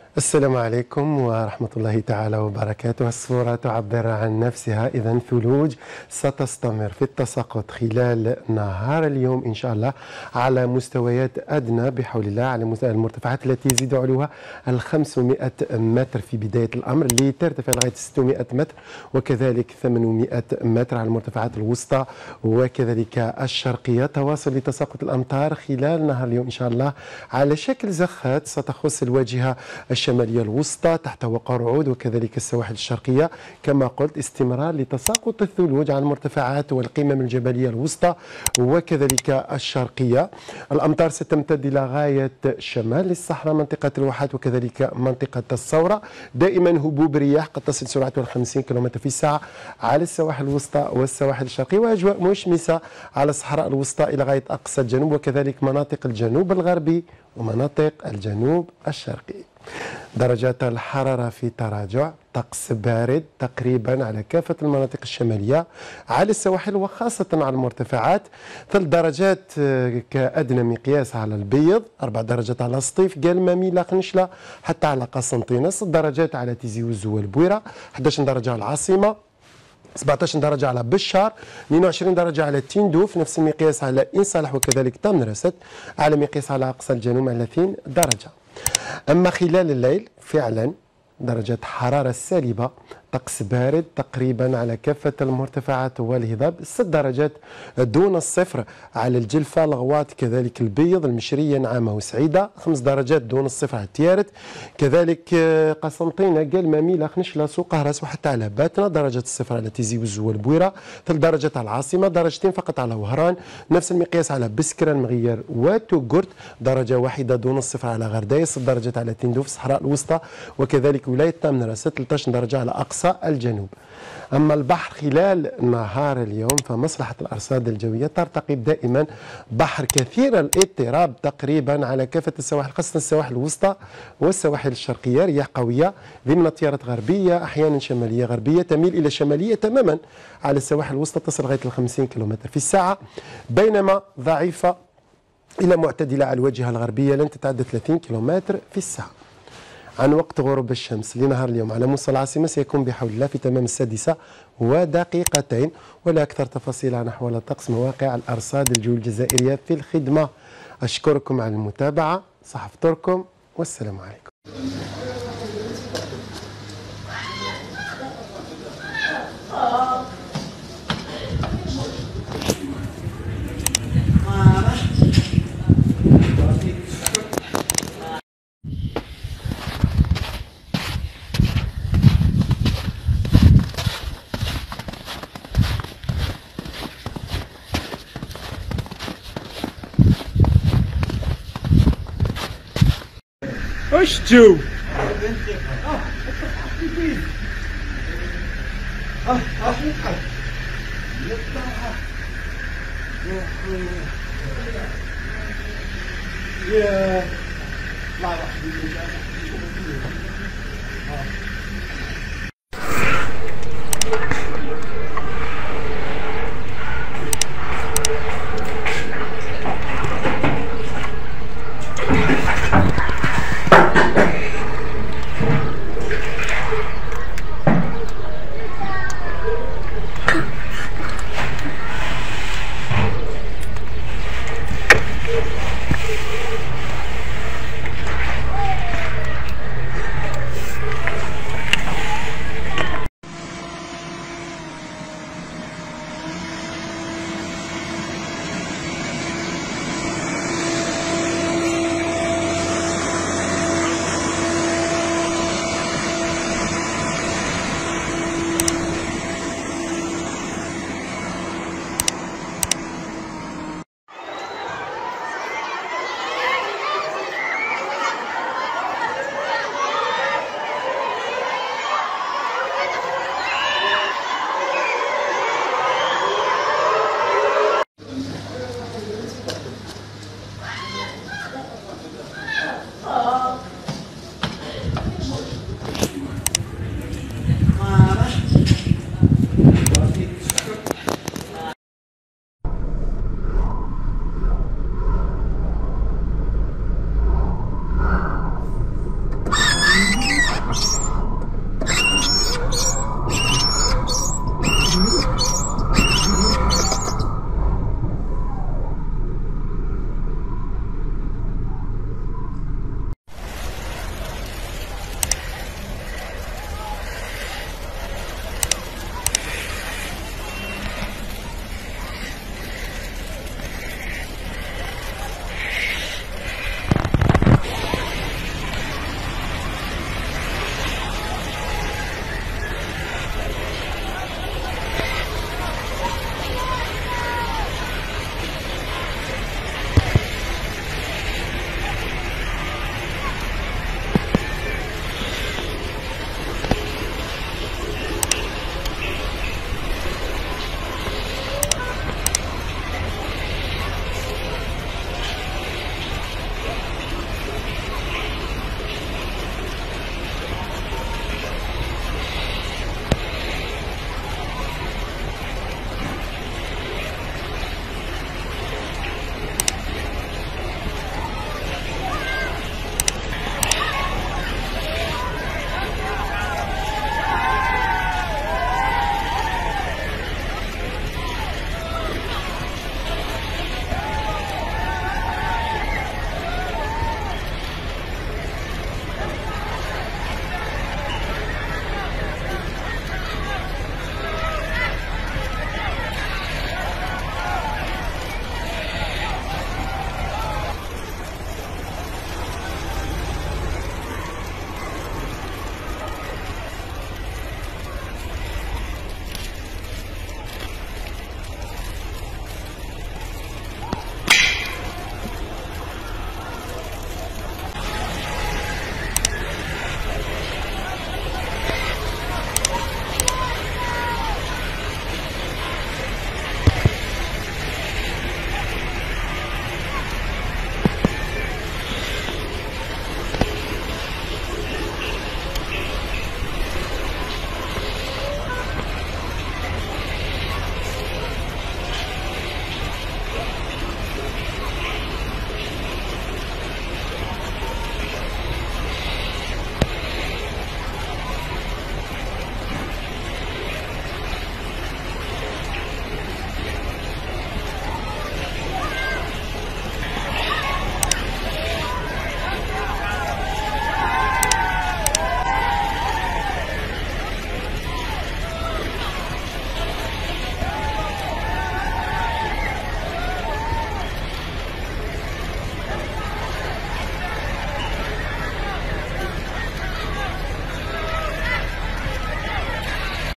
السلام عليكم ورحمة الله تعالى وبركاته. الصورة تعبر عن نفسها، إذا ثلوج ستستمر في التساقط خلال نهار اليوم إن شاء الله على مستويات أدنى بحول الله، على المرتفعات التي يزيد علوها 500 متر في بداية الأمر، لترتفع لغاية 600 متر وكذلك 800 متر على المرتفعات الوسطى وكذلك الشرقية. تواصل لتساقط الأمطار خلال نهار اليوم إن شاء الله على شكل زخات ستخص الواجهة الشمالية الوسطى تحت وقع رعود وكذلك السواحل الشرقية. كما قلت استمرار لتساقط الثلوج على المرتفعات والقمم الجبلية الوسطى وكذلك الشرقية. الأمطار ستمتد إلى غاية شمال الصحراء، منطقة الواحات وكذلك منطقة الثورة. دائما هبوب رياح قد تصل سرعتها 50 كم في الساعة على السواحل الوسطى والسواحل الشرقية، وأجواء مشمسة على الصحراء الوسطى إلى غاية أقصى الجنوب وكذلك مناطق الجنوب الغربي ومناطق الجنوب الشرقي. درجات الحرارة في تراجع، طقس بارد تقريبا على كافة المناطق الشمالية على السواحل وخاصة على المرتفعات. 3 درجات كأدنى مقياس على البيض، 4 درجات على سطيف، قلمة، لاق نشلة حتى على قسنطينة، 6 درجات على تيزي وزو والبويرة، 11 درجة على العاصمة، 17 درجة على بشار، 22 درجة على تندوف، نفس المقياس على إن صالح وكذلك تمنرست، على مقياس على أقصى الجنوب 30 درجة. أما خلال الليل فعلا درجة حرارة سالبة، طقس بارد تقريبا على كافة المرتفعات والهضاب، 6 درجات دون الصفر على الجلفة، الغواط، كذلك البيض، المشرية، نعامة وسعيدة، 5 درجات دون الصفر على التيارت، كذلك قسنطينة، قلمة، ميلاخ، نشلة، سوق هرس وحتى على باتنا، درجة الصفر على تيزي وزو والبويرة، 3 درجات على العاصمة، 2 درجات فقط على وهران، نفس المقياس على بسكرة، المغير وتوغورت، درجة واحدة دون الصفر على غرداية، 6 درجات على تندوف الصحراء الوسطى وكذلك ولاية تامنرست، 13 درجة على أقصى الجنوب. أما البحر خلال نهار اليوم فمصلحة الأرصاد الجوية ترتقب دائما بحر كثير الاضطراب تقريبا على كافة السواحل، خاصة السواحل الوسطى والسواحل الشرقية، رياح قوية ضمن تيارات غربية أحيانا شمالية غربية تميل إلى شمالية تماما على السواحل الوسطى تصل لغاية 50 كم في الساعة، بينما ضعيفة إلى معتدلة على الواجهة الغربية لن تتعدى 30 كم في الساعة. عن وقت غروب الشمس لنهار اليوم على مستوى العاصمة سيكون بحول الله في تمام 6:02، ولا أكثر تفاصيل عن أحوال الطقس مواقع الأرصاد الجوية الجزائرية في الخدمة. أشكركم على المتابعة، صح فطوركم والسلام عليكم. وش تشو؟ يا